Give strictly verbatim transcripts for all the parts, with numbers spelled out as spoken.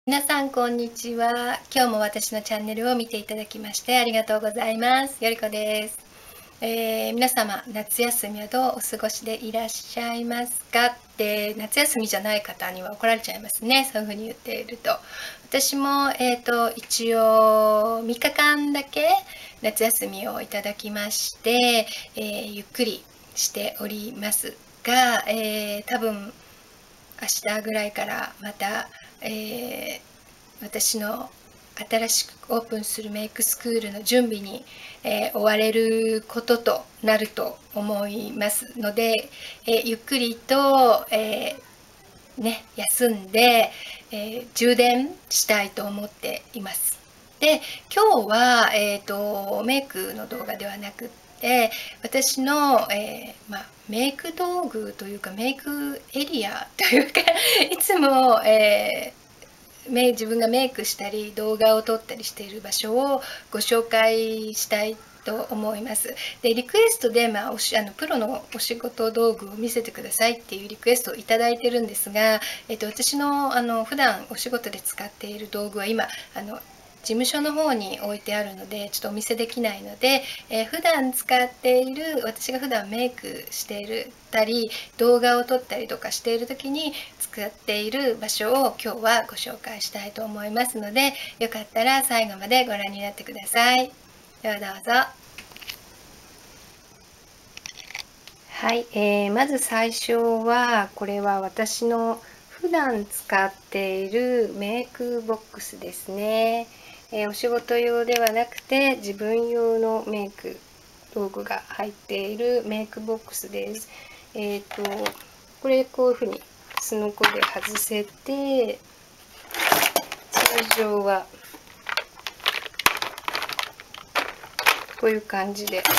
皆さんこんにちは。今日も私のチャンネルを見ていただきましてありがとうございます。よりこです。えー、皆様夏休みはどうお過ごしでいらっしゃいますかって、夏休みじゃない方には怒られちゃいますね、そういう風に言っていると。私も、えーと、一応みっかかんだけ夏休みをいただきまして、えー、ゆっくりしておりますが、えー、多分明日ぐらいからまた、えー、私の新しくオープンするメイクスクールの準備に、えー、追われることとなると思いますので、えー、ゆっくりと、えーね、休んで、えー、充電したいと思っています。で、今日は、えーと、メイクの動画ではなくて、私の、えーまあ、メイク道具というかメイクエリアというかいつも、えー、自分がメイクしたり動画を撮ったりしている場所をご紹介したいと思います。でリクエストで、まあ、おしあのプロのお仕事道具を見せてくださいっていうリクエストをいただいてるんですが、えっと、私のあの普段お仕事で使っている道具は今あの事務所の方に置いてあるのでちょっとお見せできないので、えー、普段使っている私が普段メイクしているたり動画を撮ったりとかしている時に使っている場所を今日はご紹介したいと思いますので、よかったら最後までご覧になってください。ではどうぞ。はい、えー、まず最初はこれは私の普段使っているメイクボックスですね。えー、お仕事用ではなくて自分用のメイク道具が入っているメイクボックスです。えっとこれこういうふうにすのこで外せて、通常はこういう感じで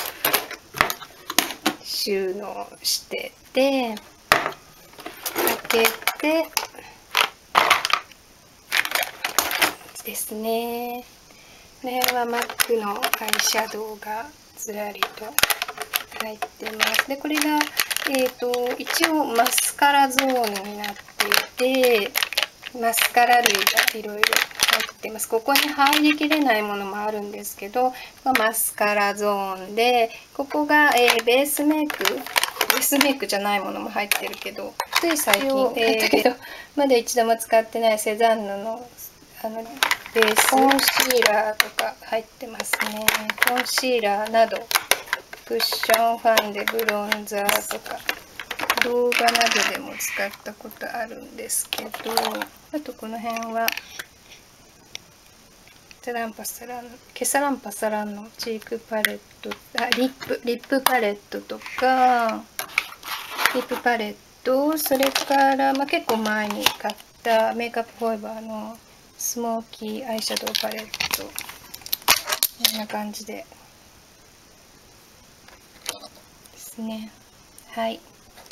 収納してて、開けてですね。この辺は マック のアイシャドウがずらりと入ってます。でこれが、えーと、一応マスカラゾーンになっていて、マスカラ類がいろいろ入ってます。ここに入りきれないものもあるんですけど、マスカラゾーンで、ここが、えー、ベースメイクベースメイクじゃないものも入ってるけど、つい最近えー、けどまだ一度も使ってないセザンヌのあのベースコンシーラーとか入ってますね。コンシーラーなどクッションファンデ、ブロンザーとか動画などでも使ったことあるんですけど、あとこの辺はサランパサランケサランパサランのチークパレット、あリップリップパレットとかリップパレット、それから、まあ、結構前に買ったメイクアップフォーエバーのスモーキーアイシャドウパレット、こんな感じでですね。はい。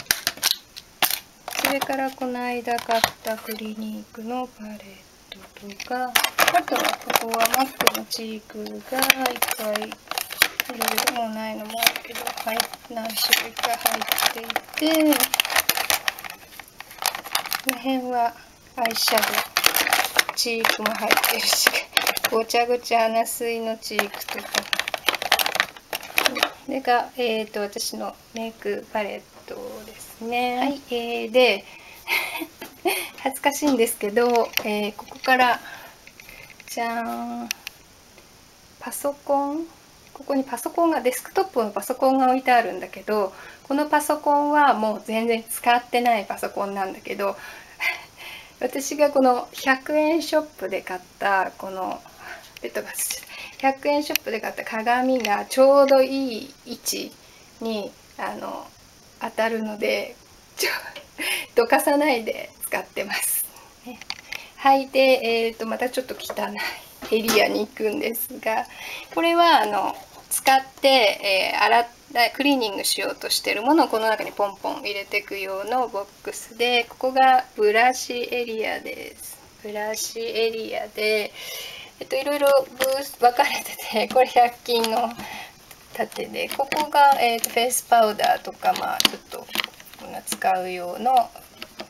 それからこの間買ったクリニークのパレットとか、あとはここは マック のチークがいっぱいいろいろ、もうないのもあるけど、はい、何種類か入っていて、この辺はアイシャドウ、チークも入ってるし、ごちゃごちゃ鼻水のチークとか、これが、えーと、私のメイクパレットですね。はい、えー、で恥ずかしいんですけど、えー、ここからじゃーん、パソコン、ここにパソコンがデスクトップのパソコンが置いてあるんだけど、このパソコンはもう全然使ってないパソコンなんだけど、私がこのひゃくえんショップで買ったこのベッドバスひゃくえんショップで買った鏡がちょうどいい位置にあの当たるので、ちょどかさないで使ってます。ね、はい。で、えーと、またちょっと汚いエリアに行くんですが、これはあの使って、えー、洗ったクリーニングしようとしてるものをこの中にポンポン入れていく用のボックスで、ここがブラシエリアです。ブラシエリアで、えっと、いろいろブース分かれてて、これひゃく均の縦で、ここが、えーと、フェイスパウダーとか、まあちょっと使う用のと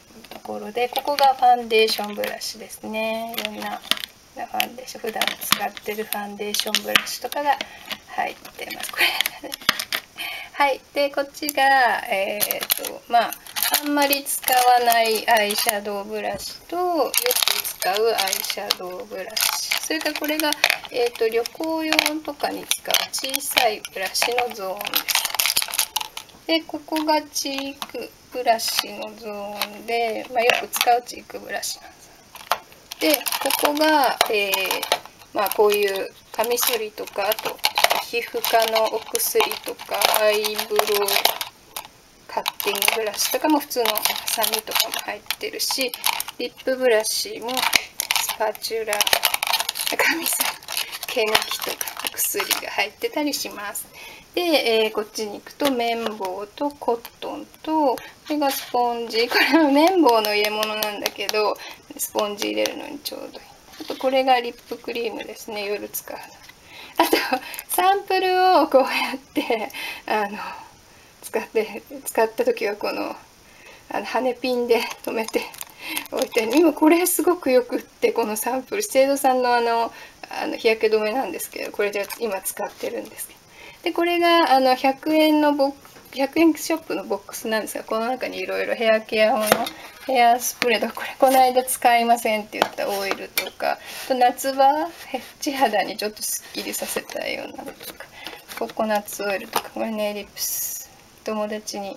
ころで、ここがファンデーションブラシですね。いろんなファンデーション、普段使ってるファンデーションブラシとかが入ってます。これはい。で、こっちが、えっと、まあ、あんまり使わないアイシャドウブラシと、よく使うアイシャドウブラシ。それからこれが、えっと、旅行用とかに使う小さいブラシのゾーンです。で、ここがチークブラシのゾーンで、まあ、よく使うチークブラシなんです。で、ここが、えー、まあ、こういうカミソリとか、あと、皮膚科のお薬とか、アイブロウカッティングブラシとかも普通のハサミとかも入ってるし、リップブラシもスパチュラ、カミソリ、毛抜きとかお薬が入ってたりします。で、えー、こっちに行くと綿棒とコットンと、これがスポンジ。これは綿棒の入れ物なんだけど、スポンジ入れるのにちょうどいい。あとこれがリップクリームですね、夜使うの。あとサンプルをこうやってあの使って使った時はこのあの羽ピンで留めて置いてる。今これすごくよくって、このサンプル資生堂さんのあのあの日焼け止めなんですけど、これで今使ってるんですけど、でこれがあのひゃくえんのボッひゃくえんショップのボックスなんですが、この中にいろいろヘアケア用のヘアスプレーとか、これこの間使いませんって言ったオイルとか、と夏場地肌にちょっとすっきりさせたいようなのとか、ココナッツオイルとか、これネイリップス友達に、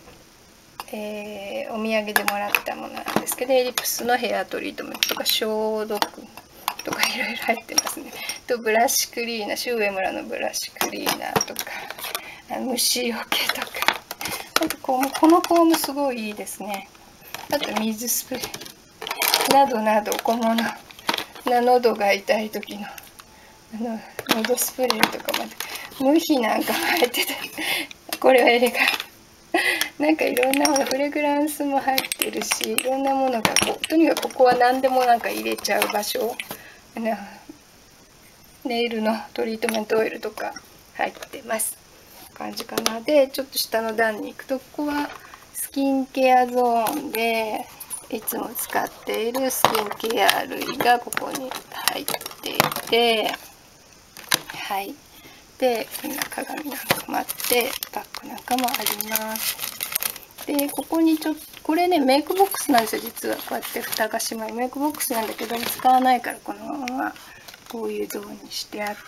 えー、お土産でもらったものなんですけど、ネイリップスのヘアトリートメントとか消毒とかいろいろ入ってますね。とブラシクリーナー、シュウエムラのブラシクリーナーとか、虫よけとか、あとこのこのコームすごいいいですね。あと水スプレーなどなど小物な、喉が痛い時のあの喉スプレーとかまで、無比なんかも入ってたり、これはエレガント、なんかいろんなもの、フレグランスも入ってるし、いろんなものがこう、とにかくここは何でもなんか入れちゃう場所、あのネイルのトリートメントオイルとか入ってます。感じかな。で、ちょっと下の段に行くと、ここはスキンケアゾーンで、いつも使っているスキンケア類がここに入っていて、はい。で、こんな鏡なんかもあって、バッグなんかもあります。で、ここにちょっと、これね、メイクボックスなんですよ、実は。こうやって蓋が閉まるメイクボックスなんだけど、使わないからこのままこういうゾーンにしてあって、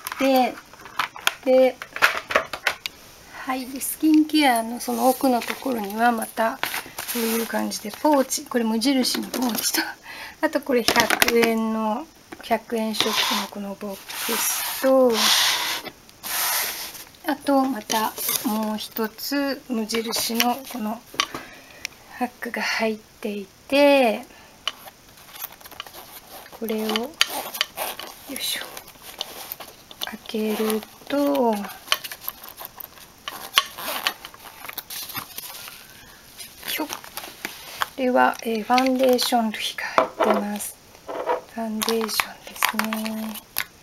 で、はい、でスキンケアのその奥のところにはまたこういう感じでポーチ、これ無印のポーチと、あとこれひゃくえんのひゃくえんショップのこのボックスと、あとまたもう一つ無印のこのハックが入っていて、これをよいしょ開けると、これは、えー、ファンデーション類が入ってます。ファンデーションですね。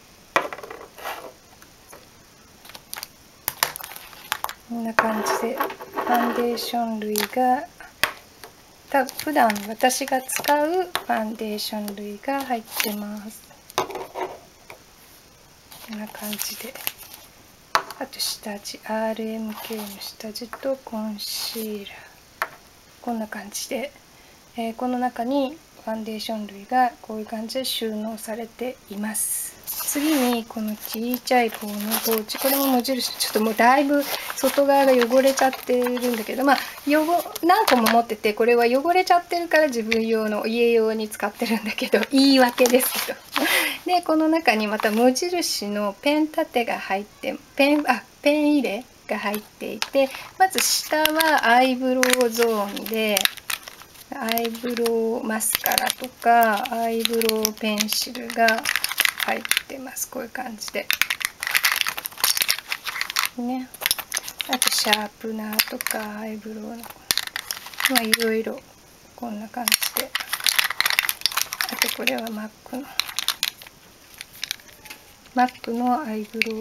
こんな感じでファンデーション類が、た普段私が使うファンデーション類が入ってます。こんな感じで、あと下地 アールエムケー の下地とコンシーラー、こんな感じで、えー、この中にファンデーション類がこういう感じで収納されています。次にこのちっちゃい方のポーチ、これも無印、ちょっともうだいぶ外側が汚れちゃってるんだけど、まあ汚何個も持ってて、これは汚れちゃってるから自分用の家用に使ってるんだけど、言い訳ですけど。でこの中にまた無印のペン立てが入って、ペンあペン入れが入っていて、まず下はアイブロウゾーンで、アイブロウマスカラとかアイブロウペンシルが入ってます。こういう感じでね。あとシャープナーとかアイブロウの、まあいろいろこんな感じで、あとこれはマックのマックのアイブロウ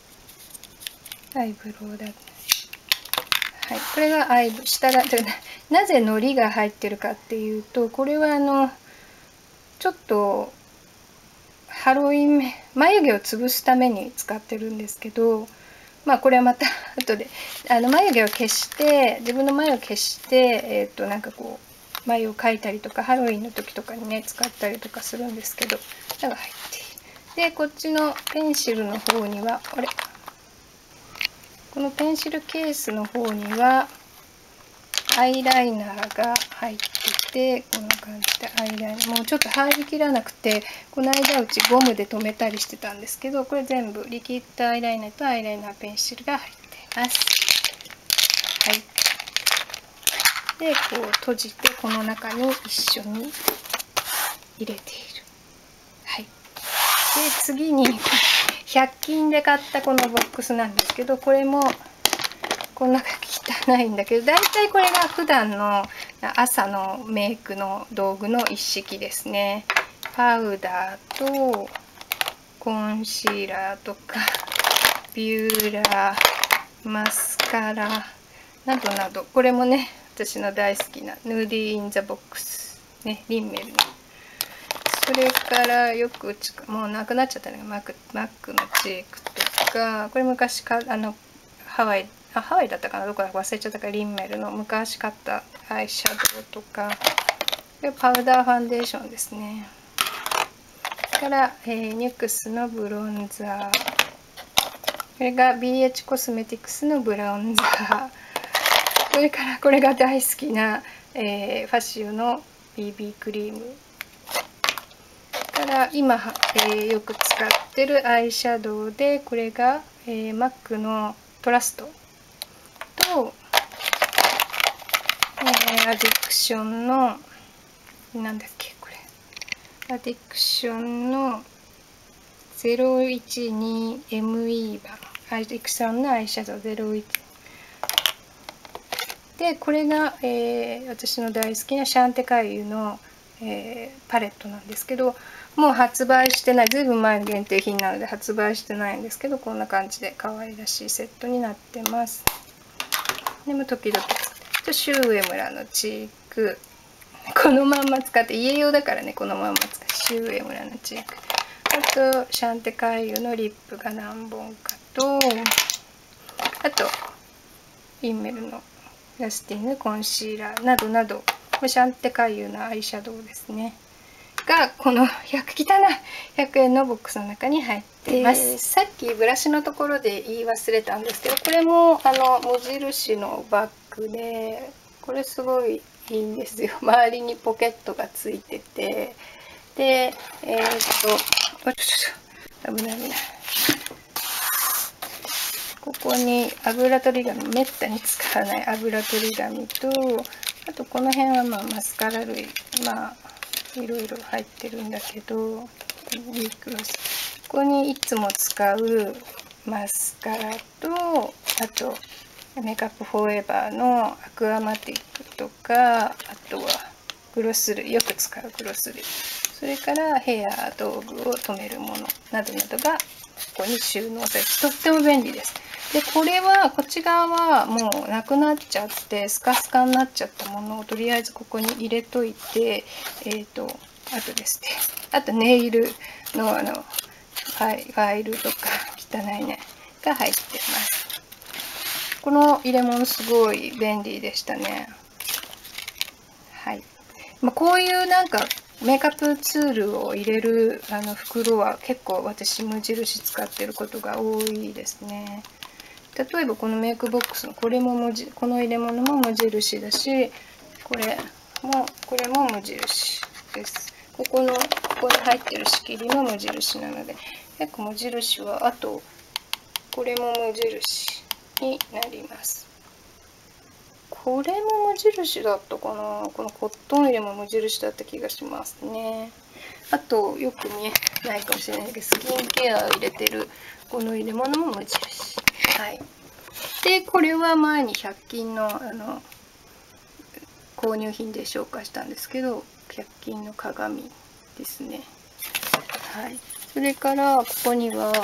アイブロウだね。はい、これがアイブ下がなぜのりが入ってるかっていうと、これはあのちょっとハロウィン眉毛を潰すために使ってるんですけど、まあこれはまた後であの眉毛を消して自分の眉を消してえっとなんかこう眉を描いたりとかハロウィンの時とかにね使ったりとかするんですけど、それが入っている。でこっちのペンシルの方にはあれこのペンシルケースの方にはアイライナーが入ってて、こんな感じでアイライナーもうちょっと入りきらなくて、この間うちゴムで留めたりしてたんですけど、これ全部リキッドアイライナーとアイライナーペンシルが入っています。はい。でこう閉じてこの中に一緒に入れている。はい。で次にひゃく均で買ったこのボックスなんですけど、これもこんな汚いんだけど、だいたいこれが普段の朝のメイクの道具の一式ですね。パウダーとコンシーラーとかビューラー、マスカラなどなど、これもね私の大好きなヌーディー・イン・ザ・ボックスね、リンメルの。それからよく使う、もうなくなっちゃったね、マック、マックのチークとか、これ昔かあのハワイあハワイだったかな、どこだか忘れちゃったから、リンメルの昔買ったアイシャドウとか、これパウダーファンデーションですね。それから、えー、ニュクスのブロンザー、これが ビーエイチ コスメティクスのブラウンザー、それからこれが大好きな、えー、ファシオの ビービー クリームから今、えー、よく使ってるアイシャドウで、これが、えー、マックのトラストと、えー、アディクションのなんだっけこれアディクションの ゼロいちにエムイー 版、アディクションのアイシャドウゼロいちで、これが、えー、私の大好きなシャンテカイユの、えー、パレットなんですけど、もう発売してない、ずいぶん前の限定品なので発売してないんですけど、こんな感じで可愛らしいセットになってます。でも時々シュウエムラのチーク、このまんま使って、家用だからね、このまんま使って、シュウエムラのチーク、あとシャンテカイユのリップが何本かと、あとリンメルのラスティンのコンシーラーなどなど、シャンテカイユのアイシャドウですねが、このひゃく汚いひゃくえんのボックスの中に入っています。さっきブラシのところで言い忘れたんですけど、これもあの無印のバッグで、これすごいいいんですよ。周りにポケットがついてて、でえー、っとちょっと危ない危ない、ここに油取り紙、めったに使わない油取り紙と、あとこの辺はまあマスカラ類、まあいろいろ入ってるんだけど、リクロス、ここにいつも使うマスカラと、あとメイクアップフォーエバーのアクアマティックとか、あとはグロス類、よく使うグロス類、それからヘア道具を留めるものなどなどがここに収納されて、とっても便利です。でこれはこっち側はもうなくなっちゃってスカスカになっちゃったものをとりあえずここに入れといて、えーとあとですね、あとネイルのあのファイ、ファイルとか汚いねが入ってます。この入れ物すごい便利でしたね。はい。まあ、こういうなんかメイクアップツールを入れるあの袋は結構私無印使ってることが多いですね。例えばこのメイクボックスのこれも無印、この入れ物も無印だし、これもこれも無印です。ここのここに入ってる仕切りも無印なので、結構無印は、あとこれも無印になります。これも無印だったかな、このコットン入れも無印だった気がしますね。あとよく見えないかもしれないけど、スキンケアを入れてるこの入れ物も無印。はい。でこれは前にひゃく均のあの購入品で紹介したんですけど、ひゃく均の鏡ですね。はい。それからここには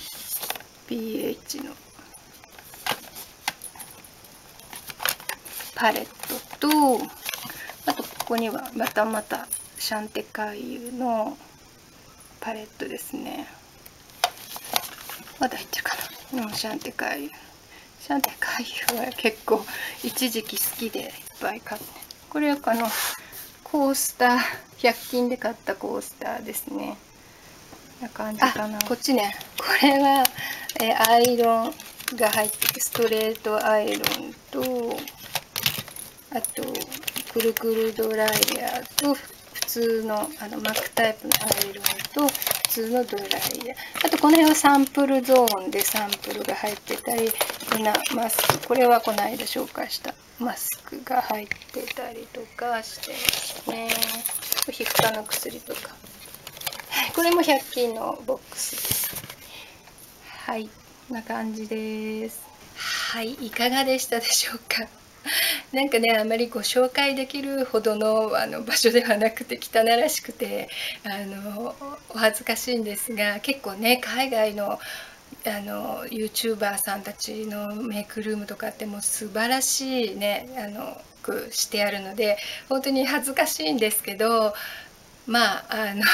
ビーエイチ のパレットと、あとここにはまたまたシャンテカイユのパレットですね。まだ入ってるかな。うん、シャンテカイユ。シャンテカイユは結構一時期好きでいっぱい買って。これはあのコースター、ひゃく均で買ったコースターですね。こんな感じかな。こっちね。これは、えー、アイロンが入ってて、ストレートアイロンと、あとくるくるドライヤーと普通のあの巻くタイプのアイロンと普通のドライヤー、あとこの辺はサンプルゾーンでサンプルが入ってたり、こんなマスク、これはこの間紹介したマスクが入ってたりとかしてますね。皮膚科の薬とか、これもひゃく均のボックスです。はい、こんな感じです。はい、いかがでしたでしょうか。なんかね、あまりご紹介できるほどのあの場所ではなくて汚らしくてあのお恥ずかしいんですが、結構ね海外のあの ユーチューバー さんたちのメイクルームとかってもう素晴らしいねあのくしてあるので、本当に恥ずかしいんですけど、まああの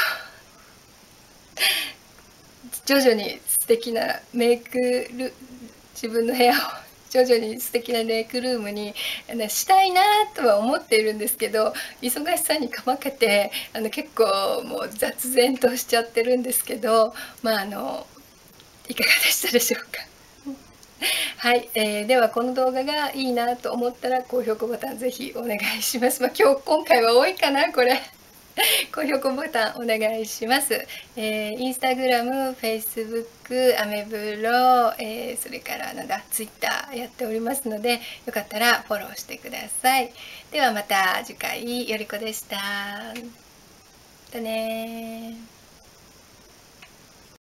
徐々に素敵なメイクル自分の部屋を徐々に素敵なメイクルームにしたいなとは思っているんですけど、忙しさにかまけてあの結構もう雑然としちゃってるんですけど、まああのいかがでしたでしょうか。はい、えー、ではこの動画がいいなと思ったら高評価ボタンぜひお願いします。まあ、今日今回は多いかなこれ。高評価ボタンお願いします。えー、インスタグラム、フェイスブック、アメブロ、えー、それからなんだツイッターやっておりますので、よかったらフォローしてください。ではまた次回、よりこでした。またね。